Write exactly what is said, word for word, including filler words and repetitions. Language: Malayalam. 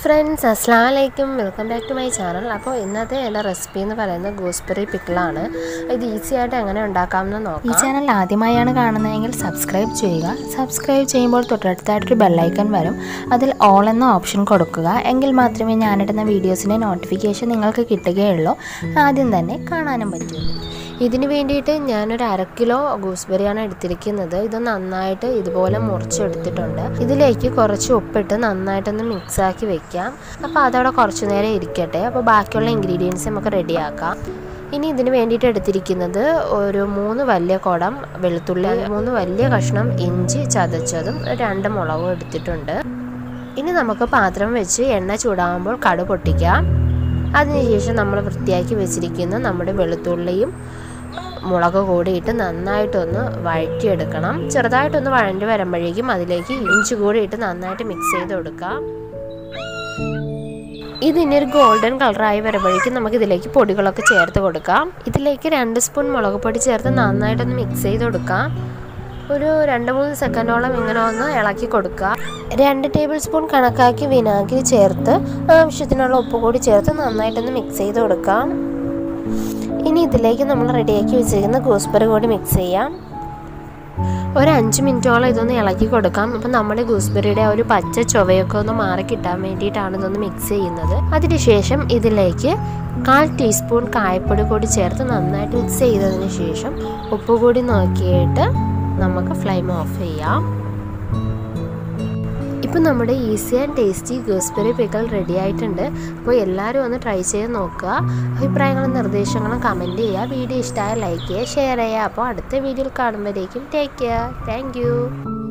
friends, assalamualaikum. Welcome back to my channel. അപ്പോൾ ഇന്നത്തെ എൻ്റെ റെസിപ്പി എന്ന് പറയുന്നത് ഗൂസ്ബെറി പിക്കിളാണ്. ഇത് ഈസി ആയിട്ട് എങ്ങനെ ഉണ്ടാക്കാമെന്ന് നോക്കാം. ഈ ചാനൽ ആദ്യമായാണ് കാണുന്നതെങ്കിൽ സബ്സ്ക്രൈബ് ചെയ്യുക. സബ്സ്ക്രൈബ് ചെയ്യുമ്പോൾ തൊട്ടടുത്തായിട്ടൊരു ബെല്ലൈക്കൺ വരും. അതിൽ ഓൾ എന്ന ഓപ്ഷൻ കൊടുക്കുക. എങ്കിൽ മാത്രമേ ഞാനിടുന്ന വീഡിയോസിൻ്റെ നോട്ടിഫിക്കേഷൻ നിങ്ങൾക്ക് കിട്ടുകയുള്ളൂ. ആദ്യം തന്നെ കാണാനും പറ്റുള്ളൂ. ഇതിന് വേണ്ടിയിട്ട് ഞാനൊരു അര കിലോ ഗൂസ്ബെറിയാണ് എടുത്തിരിക്കുന്നത്. ഇത് നന്നായിട്ട് ഇതുപോലെ മുറിച്ചെടുത്തിട്ടുണ്ട്. ഇതിലേക്ക് കുറച്ച് ഉപ്പിട്ട് നന്നായിട്ടൊന്ന് മിക്സാക്കി വെക്കാം. അപ്പോൾ അതവിടെ കുറച്ച് നേരം ഇരിക്കട്ടെ. അപ്പോൾ ബാക്കിയുള്ള ഇൻഗ്രീഡിയൻസ് നമുക്ക് റെഡിയാക്കാം. ഇനി ഇതിന് വേണ്ടിയിട്ട് എടുത്തിരിക്കുന്നത് ഒരു മൂന്ന് വലിയ കുടം വെളുത്തുള്ളി, മൂന്ന് വലിയ കഷ്ണം ഇഞ്ചി ചതച്ചതും രണ്ട് മുളകും എടുത്തിട്ടുണ്ട്. ഇനി നമുക്ക് പാത്രം വെച്ച് എണ്ണ ചൂടാകുമ്പോൾ കടുക് പൊട്ടിക്കാം. അതിനുശേഷം നമ്മൾ വൃത്തിയാക്കി വെച്ചിരിക്കുന്ന നമ്മുടെ വെളുത്തുള്ളിയും മുളക് കൂടിയിട്ട് നന്നായിട്ടൊന്ന് വഴറ്റിയെടുക്കണം. ചെറുതായിട്ടൊന്ന് വഴണ്ടി വരുമ്പോഴേക്കും അതിലേക്ക് ഇഞ്ചി കൂടിയിട്ട് നന്നായിട്ട് മിക്സ് ചെയ്ത് കൊടുക്കാം. ഇതിനൊരു ഗോൾഡൻ കളറായി വരുമ്പോഴേക്കും നമുക്ക് ഇതിലേക്ക് പൊടികളൊക്കെ ചേർത്ത് കൊടുക്കാം. ഇതിലേക്ക് രണ്ട് സ്പൂൺ മുളക് പൊടി ചേർത്ത് നന്നായിട്ടൊന്ന് മിക്സ് ചെയ്ത് കൊടുക്കാം. ഒരു രണ്ട് മൂന്ന് സെക്കൻഡോളം ഇങ്ങനെ ഒന്ന് ഇളക്കി കൊടുക്കുക. രണ്ട് ടേബിൾ സ്പൂൺ കണക്കാക്കി വിനാഗിരി ചേർത്ത് ആവശ്യത്തിനുള്ള ഉപ്പ് കൂടി ചേർത്ത് നന്നായിട്ടൊന്ന് മിക്സ് ചെയ്ത് കൊടുക്കാം. ഇനി ഇതിലേക്ക് നമ്മൾ റെഡിയാക്കി വെച്ചിരിക്കുന്ന ഗൂസ്ബെറി കൂടി മിക്സ് ചെയ്യാം. ഒരു അഞ്ച് മിനിറ്റോളം ഇതൊന്ന് ഇളക്കി കൊടുക്കാം. അപ്പം നമ്മുടെ ഗൂസ്ബെറിയുടെ ഒരു പച്ച ചുവയൊക്കെ ഒന്ന് മാറി കിട്ടാൻ വേണ്ടിയിട്ടാണ് ഇതൊന്ന് മിക്സ് ചെയ്യുന്നത്. അതിനുശേഷം ഇതിലേക്ക് കാൽ ടീസ്പൂൺ കായപ്പൊടി കൂടി ചേർത്ത് നന്നായിട്ട് മിക്സ് ചെയ്തതിന് ശേഷം ഉപ്പ് കൂടി നോക്കിയിട്ട് നമുക്ക് ഫ്ലെയിം ഓഫ് ചെയ്യാം. ഇപ്പം നമ്മുടെ easy and tasty gooseberry pickle ready ആയിട്ടുണ്ട്. അപ്പോൾ എല്ലാവരും ഒന്ന് ട്രൈ ചെയ്ത് നോക്കുക. അഭിപ്രായങ്ങളും നിർദ്ദേശങ്ങളും കമൻറ്റ് ചെയ്യുക. വീഡിയോ ഇഷ്ടമായ ലൈക്ക് ചെയ്യുക, ഷെയർ ചെയ്യുക. അപ്പോൾ അടുത്ത വീഡിയോയിൽ കാണുമ്പോഴേക്കും ടേക്ക് കെയർ. Thank U.